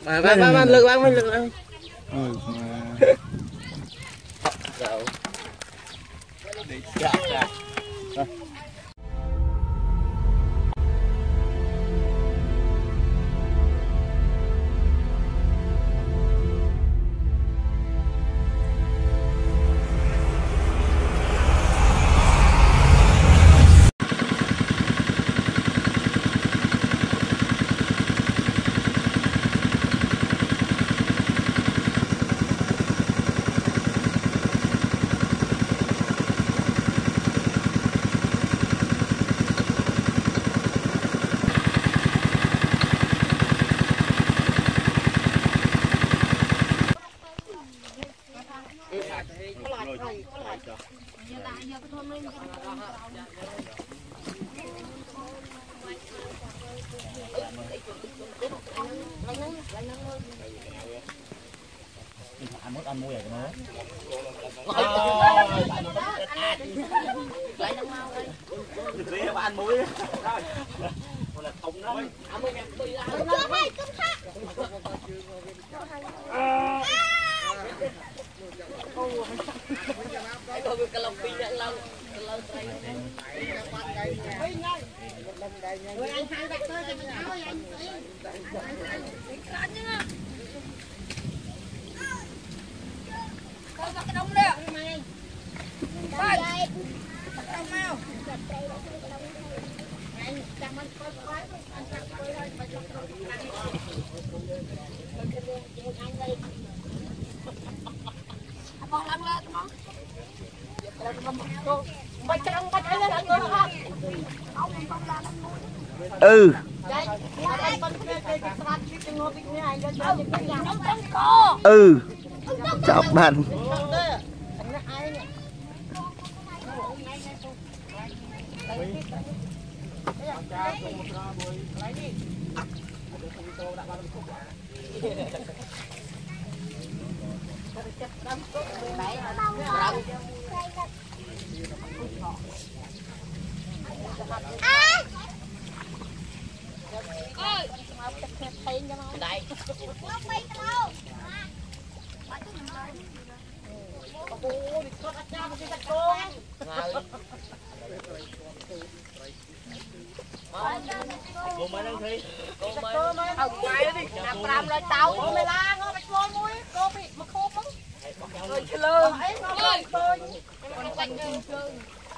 lực lắm. Ăn mua vậy nó. Lại nó mau đây. Đi mà ăn muối. Còn là thùng đó. Ăn muối bị lại. Chưa hay, cơm khác. Cái coi cái lồng pin đã lâu say. Rồi anh hai đặt tới cho mình áo anh. Anh nữa. Coi cái đông đấy. Đây. Đông nào. Anh chăm anh coi coi anh chăm coi rồi phải cho anh đây. Bong lăn lên bong. Bạch trăng bạch ấy là người không? Ừ. Ừ. Chọc bạn. Đây. Cô mới đang thi. Cô mới ở ngoài đi. Làm lại tàu cô mày la ngó bạch lôi muối. Cô bị mà khô lắm. Rồi chơi lơ. Ơi. Con quanh chơi.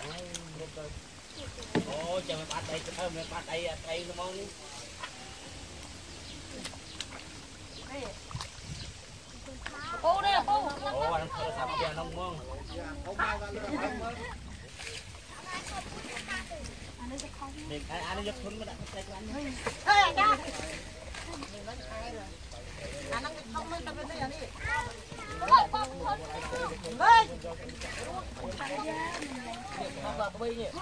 Ồ, chờ mày bắt đây, mày bắt đây nó mong đi. Cô đây là cô. Ồ, anh thơ sao mà bây giờ nông mương. Anh giúp thun mà đặt tay của anh. Ê anh ra. Anh đang không lên tập bên đây đi. Lên. Không vào cái nhỉ.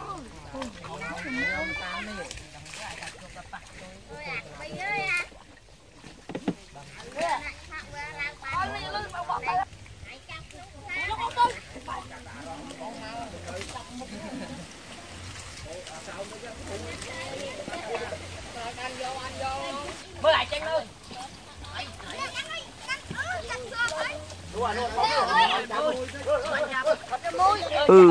Mới lại chân luôn. Ừ.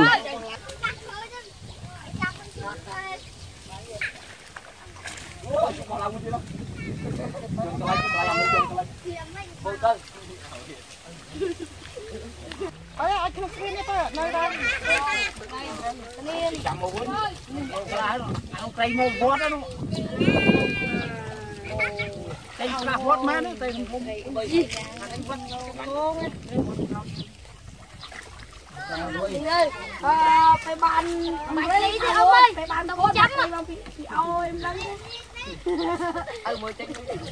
Anh không khuyên đấy thôi, nơi đây. Chậm một quýnh. Ông cây một vót đó. Cây là vót má nó cây không bị. Ơi, phải bàn lý thì ông ơi, phải bàn đâu có chấm mà. Ôi em đánh. Mới tránh.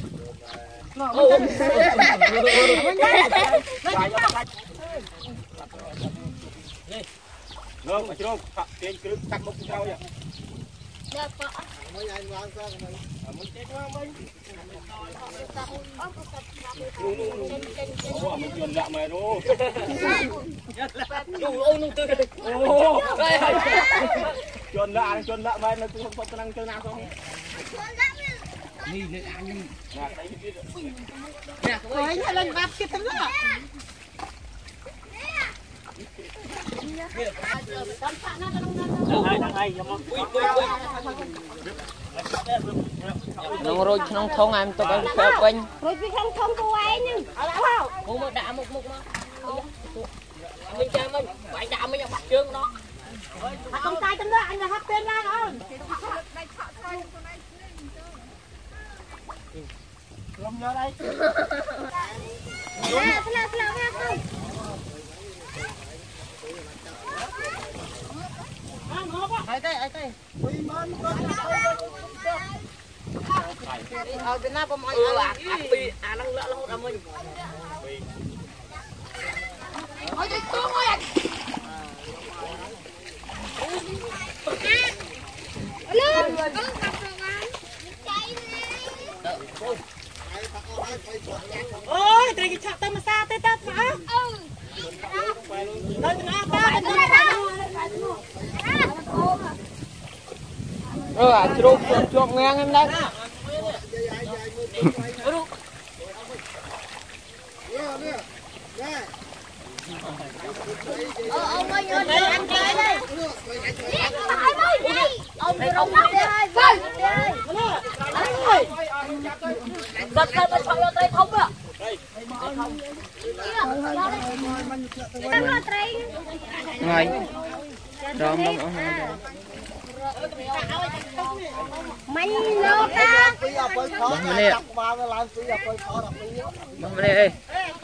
Ngưng, chưa trên cứ tắt bốc rau vậy. Được vợ. Mình chết quá mình. Ủa, mình chuyển lại mày đâu. Ôi nung tươi. Ồ. Chuyển lại mày là tôi không có năng chơi nào không. Rồi nhà lên bắp kia tấm đó. Nông rồi nông thôn em tôi có phép quanh. Rồi vì không thông cô ấy nhưng Mua một đạm một mà. Mình chơi mình phải đạm mình bắt chương đó. Không tay tấm đó anh là hấp tên ra đó. Lâm vô đây. Ai đây. Ở Việt Nam có mọi người năng lượng lâu rồi mình. Ôi trời con ơi. Lên. Ôi, đây cái chặt tâm mà xa tê tát hả? Đây nó ta. Chuột ngang em đây. ông ơi nhớ anh chơi đây. Ông đi ông đi ơi. Giật ra bên phải tay không ạ. Ngay. Rồi mong ông Mày lô ta. bấm bên đây. Bấm bên đây ơi.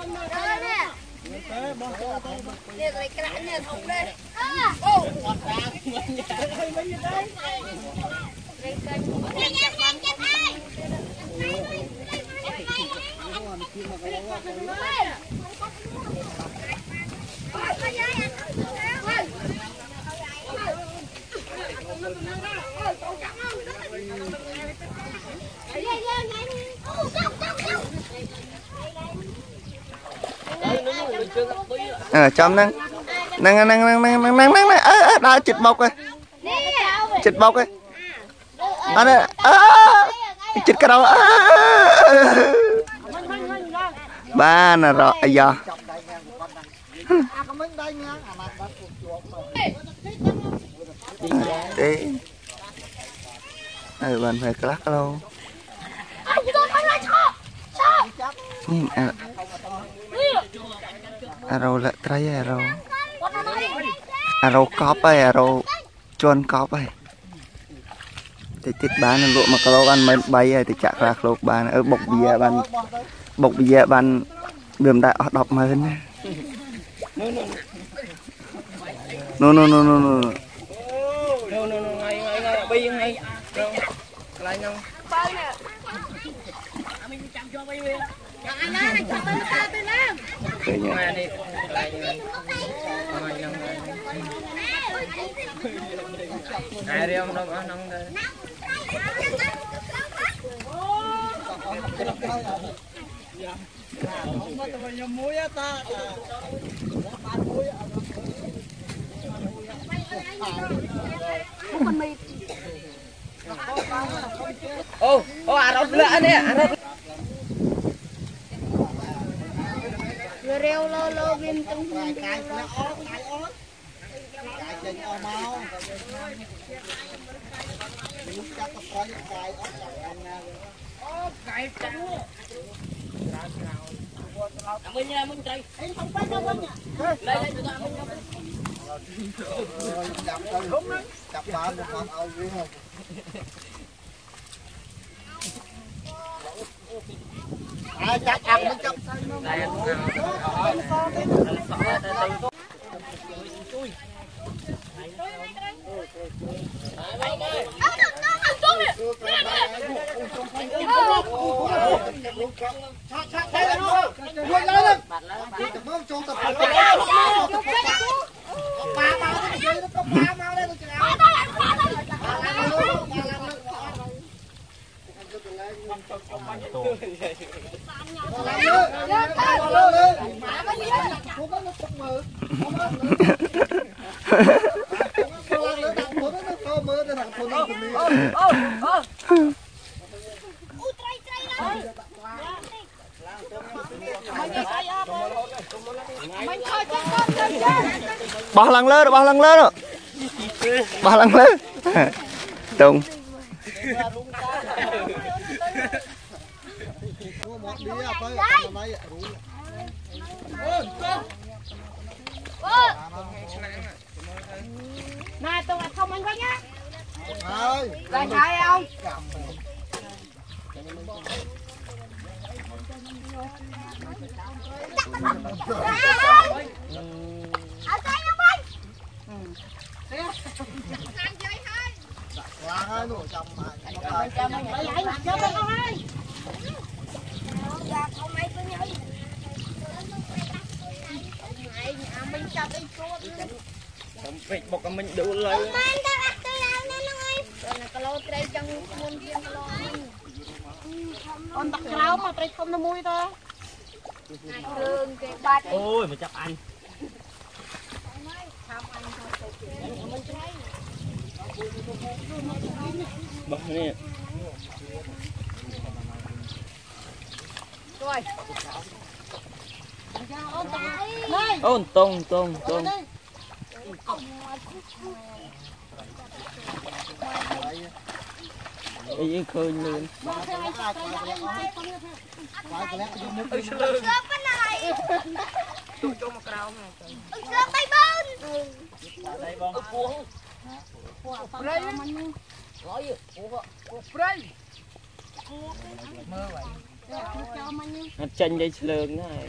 Trong năng đã chịch bọc rồi, chịch bọc rồi, anh ơi, chịch cái đầu, ba nè rồi giờ, thế, bạn phải lắc đâu, arrow lại trai arrow cọp ấy arrow chôn cọp ấy thì bán lụa mà kalau ăn mấy bay ấy thì chặt ra lụa bán ở bọc bìa bán đường đại đọc mà hơn no ngay bi ngay lại nhau ai đi ông đâu ăn ông đây ô à đâu lỡ nè rêu lô viên trong Mình nha mình chơi. Anh không phải đâu mình. Đây tụi ta mình. chặt bạn một con ao riêng không chắc ăn nó chắc bỏ lần lớn rồi bỏ lần lớn tung này tôi không anh với nhá rồi thôi không ở đây không anh bọc mình đủ lời con đặt rau mà phải không nó mùi thôi ôi mà chắc anh bọc nè rồi ôn tông ý khơi luôn chân dây lường này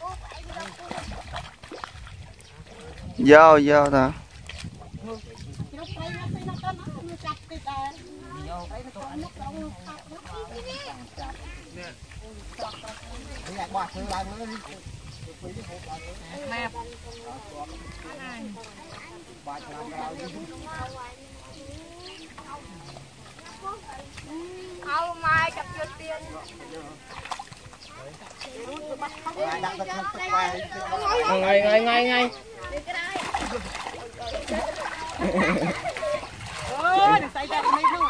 do ta không mai cặp chưa tiền ngay ôi đừng tay ra mấy không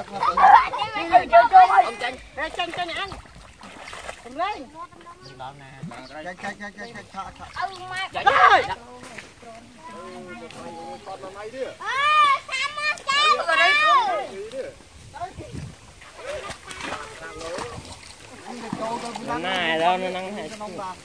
chân cho ăn cầm lên này đâu nó nắng hay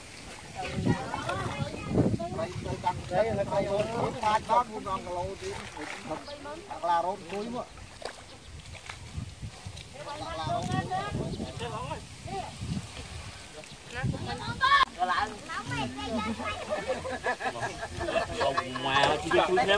mà chỉ được thêm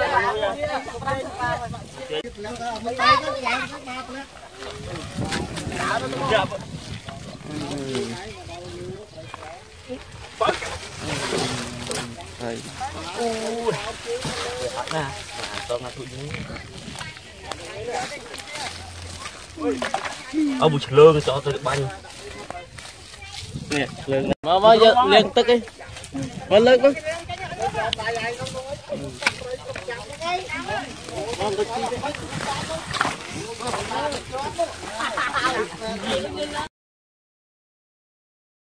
ông bụi lương cho tôi được banh nè lương mà bao giờ lên tức đi mà lên con